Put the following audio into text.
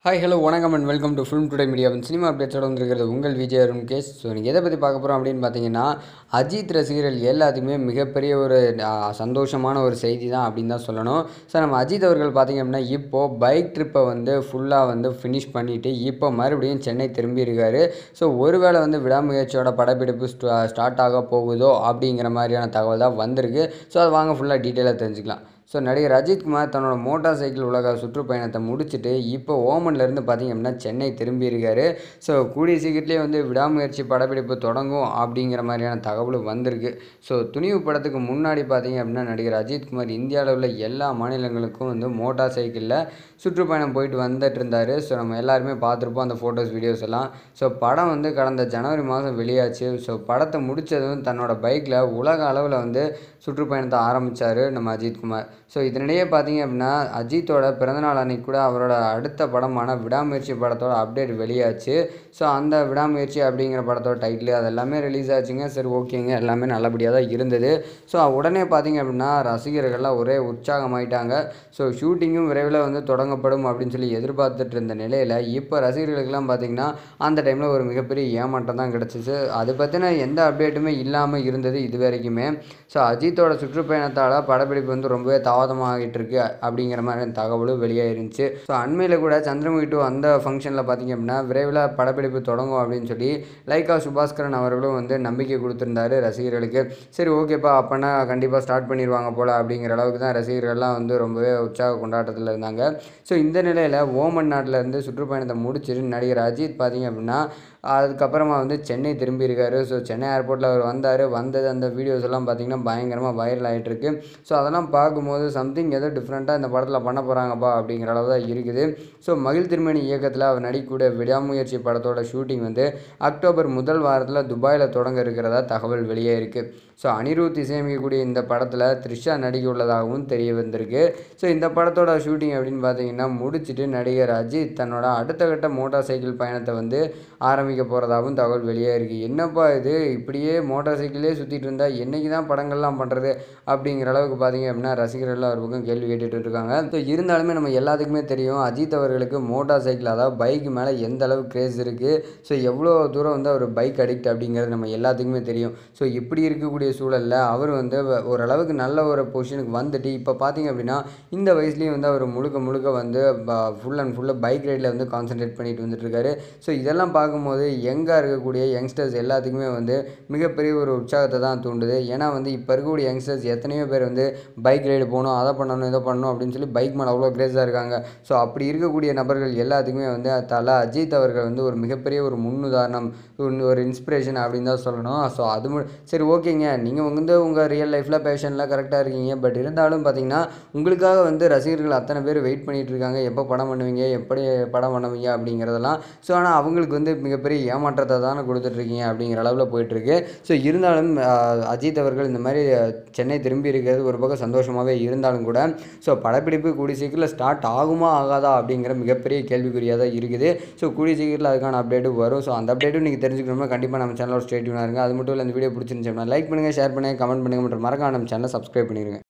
Hi hello வணக்கம் and welcome to film today media cinema அப்டேட்ஸோட வந்துருக்கிறது உங்கள் விஜய் அருண் கேஸ். ஸோ நீங்கள் எதை பற்றி பார்க்க போகிறோம் அப்படின்னு பார்த்தீங்கன்னா, அஜித் ரசிகர்கள் எல்லாத்துக்குமே மிகப்பெரிய ஒரு சந்தோஷமான ஒரு செய்தி தான் அப்படின்னு தான் சொல்லணும். ஸோ நம்ம அஜித் அவர்கள் பார்த்திங்க அப்படின்னா இப்போது பைக் ட்ரிப்பை வந்து ஃபுல்லாக வந்து ஃபினிஷ் பண்ணிவிட்டு இப்போ மறுபடியும் சென்னை திரும்பி இருக்காரு. ஸோ ஒருவேளை வந்து விடாமுயற்சியோட படப்பிடிப்பு ஸ்டார்ட் ஆக போகுதோ அப்படிங்கிற மாதிரியான தகவல் தான் வந்திருக்கு. ஸோ அதை வாங்க ஃபுல்லாக டீட்டெயிலாக தெரிஞ்சுக்கலாம். ஸோ நடிகர் அஜித்குமார் தன்னோட மோட்டார் சைக்கிள் உலக சுற்றுப்பயணத்தை முடிச்சுட்டு இப்போ ஓமன்லேருந்து பார்த்திங்க அப்படின்னா சென்னை திரும்பி இருக்காரு. ஸோ கூடிய சீக்கிரத்துலேயே வந்து விடாமுயற்சி படப்பிடிப்பு தொடங்கும் அப்படிங்கிற மாதிரியான தகவலும் வந்திருக்கு. ஸோ துணிவு படத்துக்கு முன்னாடி பார்த்திங்க அப்படின்னா நடிகர் அஜித்குமார் இந்தியாவில் உள்ள எல்லா மாநிலங்களுக்கும் வந்து மோட்டார் சைக்கிளில் சுற்றுப்பயணம் போயிட்டு வந்துட்டு இருந்தார். ஸோ நம்ம எல்லாருமே பார்த்துருப்போம் அந்த ஃபோட்டோஸ் வீடியோஸ் எல்லாம். ஸோ படம் வந்து கடந்த ஜனவரி மாதம் வெளியாச்சு. ஸோ படத்தை முடித்ததும் தன்னோட பைக்கில் உலக அளவில் வந்து சுற்றுப்பயணத்தை ஆரம்பித்தார் நம்ம அஜித்குமார். ஸோ இதனிடையே பார்த்திங்க அப்படின்னா அஜித்தோட பிறந்தநாள் அன்றைக்கி கூட அவரோட அடுத்த படமான விடாமுயற்சி படத்தோட அப்டேட் வெளியாச்சு. ஸோ அந்த விடாமுயற்சி அப்படிங்கிற படத்தோட டைட்டில் அது எல்லாமே ரிலீஸ் ஆச்சுங்க. சரி ஓகேங்க, எல்லாமே நல்லபடியாக தான் இருந்தது. ஸோ உடனே பார்த்திங்க அப்படின்னா ரசிகர்கள்லாம் ஒரே உற்சாகமாயிட்டாங்க. ஸோ ஷூட்டிங்கும் விரைவில் வந்து தொடங்கப்படும் அப்படின்னு சொல்லி எதிர்பார்த்துட்டு இருந்த நிலையில் இப்போ ரசிகர்களுக்கெல்லாம் பார்த்திங்கன்னா அந்த டைமில் ஒரு மிகப்பெரிய ஏமாற்றம் தான் கிடச்சிச்சு. அதை பற்றின எந்த அப்டேட்டுமே இல்லாமல் இருந்தது இது வரைக்குமே. ஸோ அஜித்தோட சுற்றுப்பயணத்தால் படப்பிடிப்பு வந்து ரொம்பவே தாமதமாகிட்டு இருக்கு அப்படிங்கிற மாதிரி தகவலும் வெளியாயிருந்துச்சு. ஸோ அண்மையில் கூட சந்திரமுகி 2 அந்த ஃபங்க்ஷனில் பார்த்திங்க அப்படின்னா விரைவில் படப்பிடிப்பு தொடங்கும் அப்படின்னு சொல்லி லைக்கா சுபாஸ்கரன் அவர்களும் வந்து நம்பிக்கை கொடுத்துருந்தாரு ரசிகர்களுக்கு. சரி ஓகேப்பா, அப்போனா கண்டிப்பாக ஸ்டார்ட் பண்ணிடுவாங்க போல் அப்படிங்கிற அளவுக்கு தான் ரசிகர்கள்லாம் வந்து ரொம்பவே உற்சாக கொண்டாட்டத்தில் இருந்தாங்க. ஸோ இந்த நிலையில் ஓமன் நாட்டில் இருந்து சுற்றுப்பயணத்தை முடிச்சுட்டு நடிகர் அஜித் பார்த்திங்க அப்படின்னா அதுக்கப்புறமா வந்து சென்னை திரும்பி இருக்காரு. ஸோ சென்னை ஏர்போர்ட்டில் அவர் வந்தது அந்த வீடியோஸ் எல்லாம் பார்த்திங்கன்னா பயங்கரமாக வைரல் ஆகிட்டுருக்கு. ஸோ அதெல்லாம் பார்க்கும்போது சம்திங் ஏதோ டிஃப்ரெண்ட்டாக இந்த படத்தில் பண்ண போகிறாங்கப்பா அப்படிங்கிற அளவு தான் இருக்குது. ஸோ மகிழ் திருமணி இயக்கத்தில் அவர் நடிக்கக்கூடிய விடாமுயற்சி படத்தோட ஷூட்டிங் வந்து அக்டோபர் முதல் வாரத்தில் துபாயில் தொடங்க இருக்கிறதா தகவல் வெளியே இருக்குது. ஸோ அனிருத் இசையமைக்கக்கூடிய இந்த படத்தில் த்ரிஷா நடிக்க உள்ளதாகவும் தெரிய வந்திருக்கு. ஸோ இந்த படத்தோட ஷூட்டிங் அப்படின்னு பார்த்தீங்கன்னா முடிச்சுட்டு நடிகர் அஜித் தன்னோட அடுத்த கட்ட மோட்டார் சைக்கிள் பயணத்தை வந்து ஆரம்பிக்க போகிறதாகவும் தகவல் வெளியே இருக்குது. என்னப்பா இது, இப்படியே மோட்டார் சைக்கிளே சுற்றிட்டு இருந்தால் என்றைக்கு தான் படங்கள்லாம் பண்ணுறது அப்படிங்கிற அளவுக்கு பார்த்திங்க அப்படின்னா ரசிகர்கள் ஒரு பக்கம் கேள்வி கேட்டுட்டு இருக்காங்க. ஸோ இருந்தாலுமே நம்ம எல்லாத்துக்குமே தெரியும் அஜித் அவர்களுக்கு மோட்டார் சைக்கிள் அதாவது பைக் மேலே எந்த அளவுக்கு கிரேஸ் இருக்குது. ஸோ எவ்வளோ தூரம் வந்து அவர் பைக் அடிக்ட் அப்படிங்கிறது நம்ம எல்லாத்துக்குமே தெரியும். ஸோ இப்படி இருக்கக்கூடிய சூழலில் அவர் வந்து ஓரளவுக்கு நல்ல ஒரு பொசிஷனுக்கு வந்துட்டு இப்போ பார்த்திங்க அப்படின்னா இந்த வயசுலேயும் வந்து அவர் முழுக்க வந்து ஃபுல் அண்ட் ஃபுல்லாக பைக் ரைடில் வந்து கான்சன்ட்ரேட் பண்ணிட்டு வந்துட்டுருக்காரு. ஸோ இதெல்லாம் பார்க்கும்போது யங்காக இருக்கக்கூடிய யங்ஸ்டர்ஸ் எல்லாத்துக்குமே வந்து மிகப்பெரிய ஒரு உற்சாகத்தை தான் தூண்டுது. ஏன்னா வந்து இப்போ இருக்கக்கூடிய யங்ஸ்டர்ஸ் எத்தனையோ பேர் வந்து பைக் ரைடு போகணும், அதை பண்ணணும், இதை பண்ணணும் அப்படின்னு சொல்லி பைக் மேலே அவ்வளோ கிரேஸாக இருக்காங்க. ஸோ அப்படி இருக்கக்கூடிய நபர்கள் எல்லாத்துக்குமே வந்து அஜித் அவர்கள் வந்து ஒரு மிகப்பெரிய ஒரு முன்னுதாரணம், ஒரு இன்ஸ்பிரேஷன் அப்படின்னு தான் சொல்லணும். ஸோ அது சரி ஓகேங்க, நீங்கள் வந்து உங்கள் ரியல் லைஃப்பில் பேஷன்லாம் கரெக்டாக இருக்கீங்க. பட் இருந்தாலும் பார்த்தீங்கன்னா உங்களுக்காக வந்து ரசிகர்கள் அத்தனை பேர் வெயிட் பண்ணிகிட்டு இருக்காங்க. எப்போ படம் பண்ணுவீங்க, எப்படி படம் பண்ணுவீங்க அப்படிங்கிறதெல்லாம். ஸோ ஆனால் அவங்களுக்கு வந்து மிகப்பெரிய ஏமாற்றத்தை தானே கொடுத்துட்ருக்கீங்க அப்படிங்கிற அளவில் போயிட்டுருக்கு. ஸோ இருந்தாலும் அஜித் அவர்கள் இந்த மாதிரி சென்னை திரும்பி இருக்கிறது ஒரு பக்கம் சந்தோஷமாகவே இருந்தாலும் கூட ஸோ படப்பிடிப்பு கூடிய சீக்கிரத்தில் ஸ்டார்ட் ஆகுமா ஆகாதா அப்படிங்கிற மிகப்பெரிய கேள்விக்குறியாக தான் இருக்குது. ஸோ கூடிய சீக்கிரத்தில் அதுக்கான அப்டேட்டும் வரும். ஸோ அந்த அப்டேட்டும் நீங்கள் தெரிஞ்சுக்கணும்னா கண்டிப்பாக நம்ம சேனலோட ஸ்டே டியூனாக இருங்க. அது மட்டும் இல்லை, இந்த வீடியோ பிடிச்சிருந்துச்சு லைக் பண்ணுங்கள், ஷேர் பண்ணுங்கள், கமெண்ட் பண்ணுங்கள் மற்றும் மறக்காம நம்ம சேனலை சப்ஸ்கிரைப் பண்ணிடுங்க.